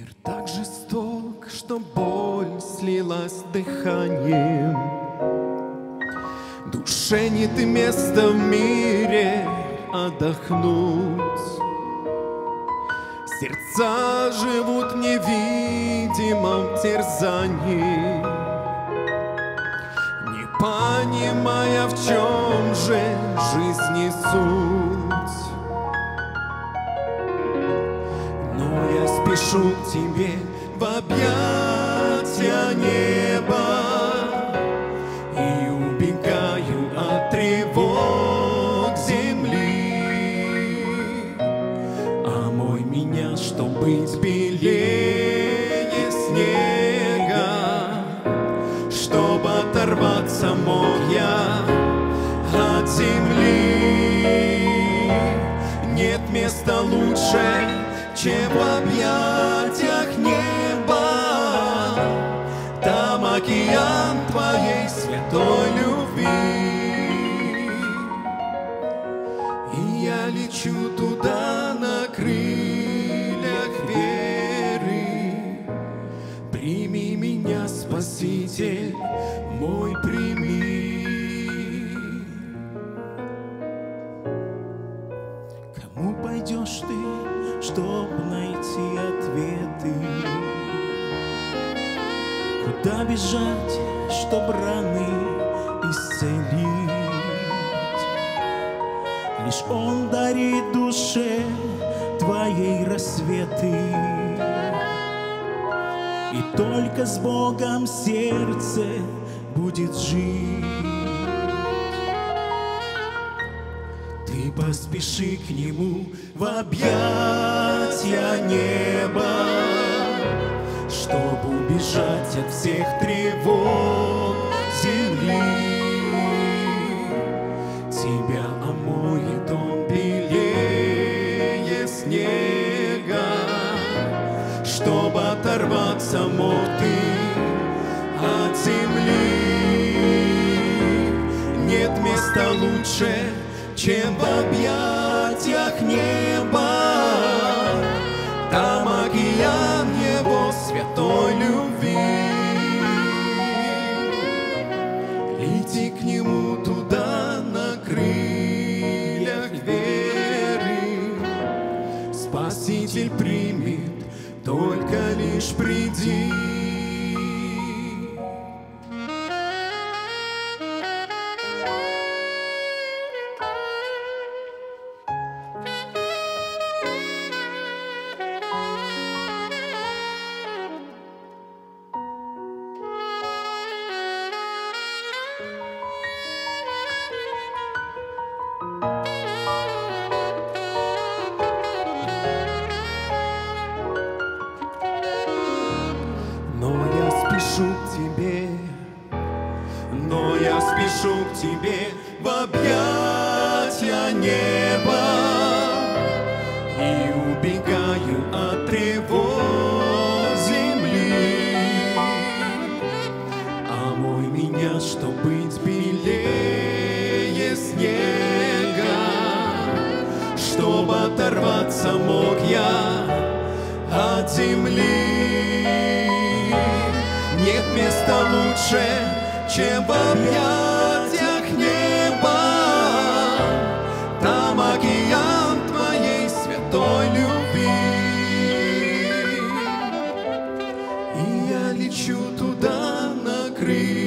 Мир так жесток, что боль слилась дыханием. Душе нет и места в мире отдохнуть. Сердца живут в невидимом терзании, не понимая, в чем же жизни суть. Но я спешу к тебе в объятия неба и убегаю от тревог земли. Омой меня, чтоб быть белее снега, чтоб оторваться мог я от земли. Нет места лучше, чем в объятиях неба. Там океан твоей святой любви. И я лечу туда на крыльях веры. Прими меня, Спаситель мой, прими. Кому пойдешь ты, чтоб найти ответы? Куда бежать, чтоб раны исцелить? Лишь Он дарит душе твоей рассветы, и только с Богом сердце будет жить. Ты поспеши к Нему в объятия неба, чтоб убежать от всех тревог земли. Тебя омоет Он белее снега, чтоб оторваться мог ты от земли. Нет места лучше, чем в объятиях неба. Там океан Его святой любви. Лети к Нему туда на крыльях веры. Спаситель примет, только лишь приди. Но я спешу к тебе в объятия неба и убегаю от тревог земли. Омой меня, чтоб быть белее снега, чтоб оторваться мог я от земли. Нет места лучше, чем в объятиях неба. Там океан твоей святой любви. И я лечу туда на крыльях